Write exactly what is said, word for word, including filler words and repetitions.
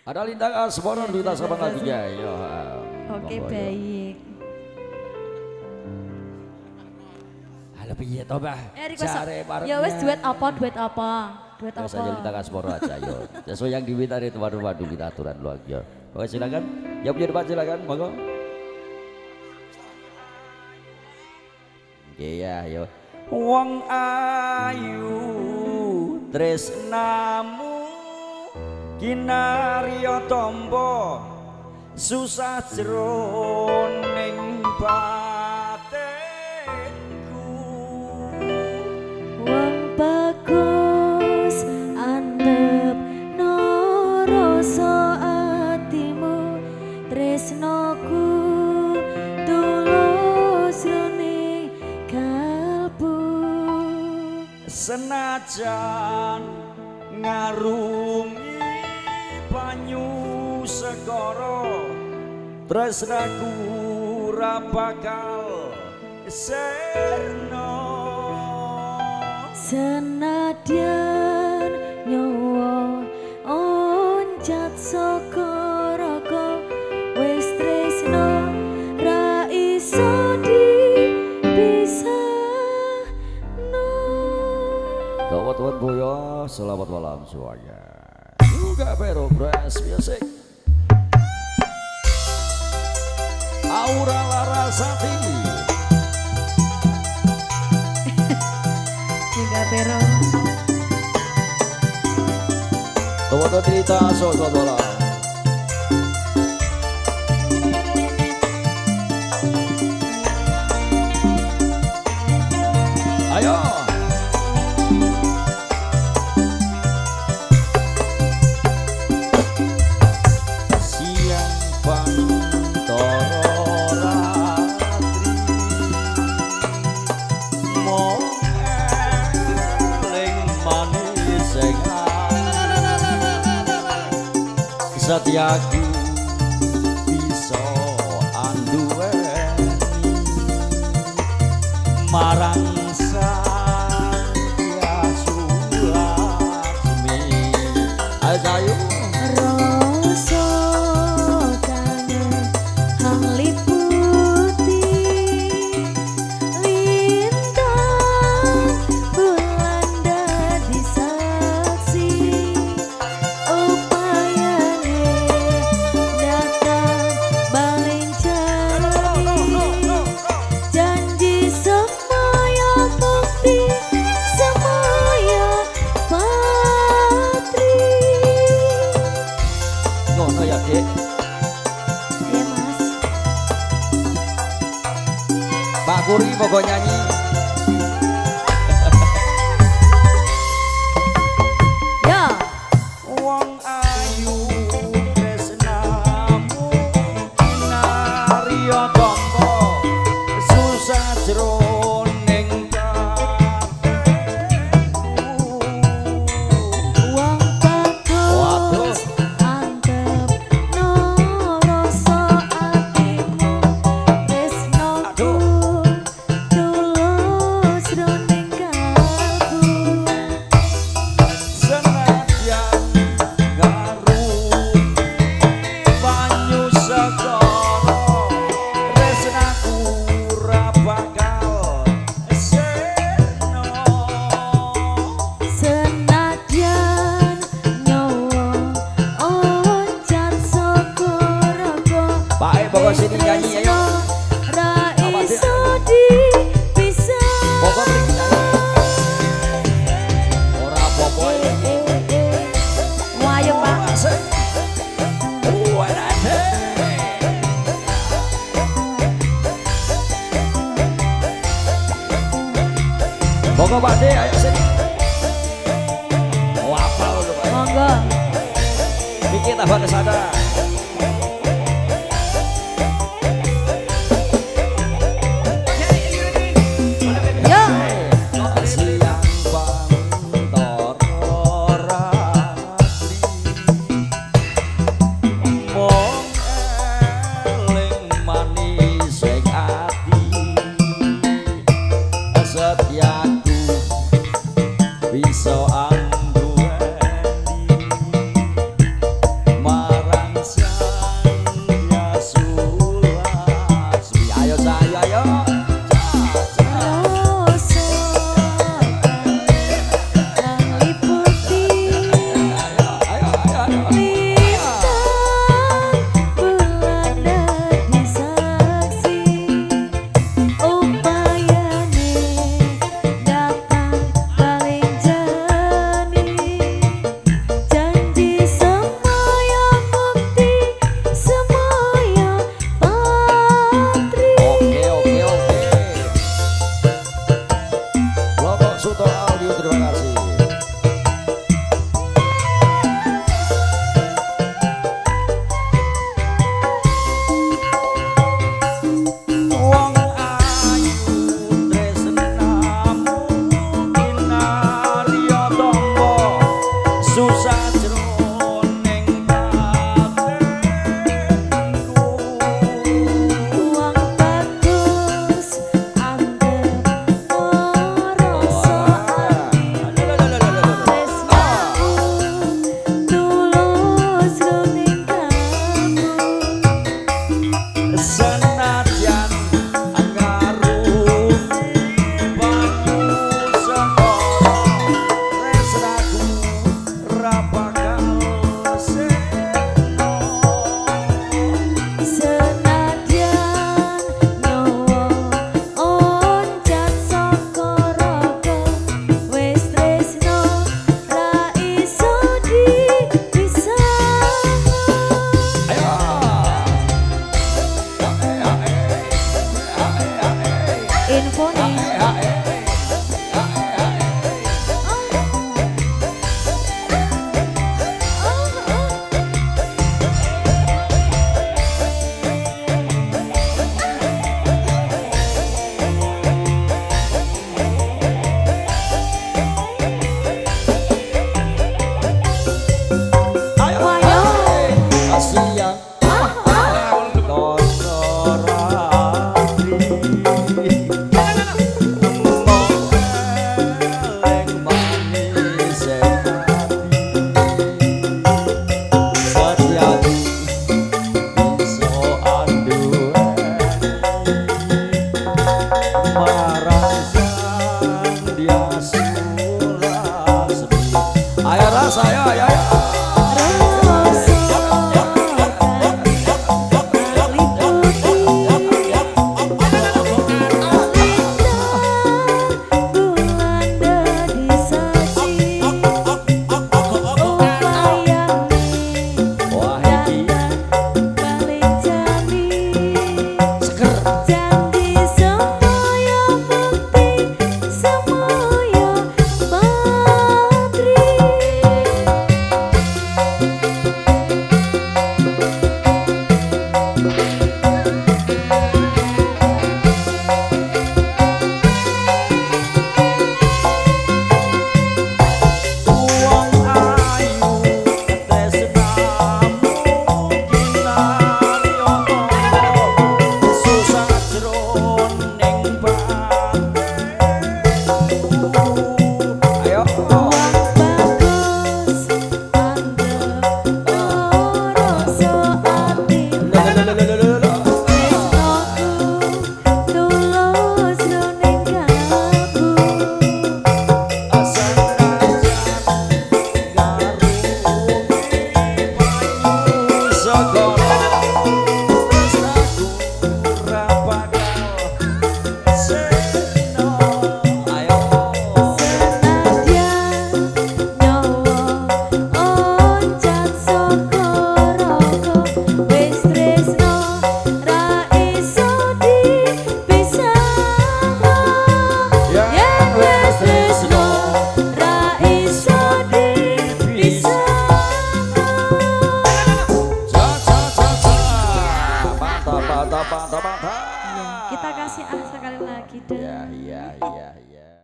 Ada Lintang Asmoro Duta Sabang lagunya. Yo. Oke, baik. Halo piye to, Mbah? Ya wes duet apa? Duet apa? Duet apa? Saja Lintang Asmoro aja yo. Sesuai yang diminta itu waduh-waduh kita aturan lu aja. Oke, silakan. Yang punya debat silakan, monggo. Iya, yo. Wong ayu tresnamu kinarya tombo susah jroning batinku. Wong bagus andep no rasa atimu tresnoku tulus jroning kalbu. Senajan ngarungi banyu segara tresnaku ra bakal serno. Senadyan nyawa oncat saka raga wis tresno ra iso dipisahno. Kawan-kawan boyo, selamat malam semuanya. Juga Progress Music. Aura Larasati. Juga Pero. Tawata cerita selamat malam. Ayo. Setiaku bisa anduweni marang sang Hyang Laksmi. Ayo sayu rasa kangen hang liputi lintang bulan dadi saksi. Pak Kuri pokok nyanyi. Ya. Wong ayu tresnamu kinarya tombo susah jroning batinku. Wong bagus antep no rasa atimu tresnoku tulus jroning kalbu. Senadyan ngarungi banyu segara tresnaku ra bakal serno. Senadyan nyawa oncat saka raga Baik, pokok sini nyanyi ayo. ra iso dipisah. Pokok mriki nyanyi. Ora apa-apa iki. Wah, ayo Pak. Pokok Pak De, ayo sini. Oh, apal lho Pak. Monggo. Bikin tambah kesana.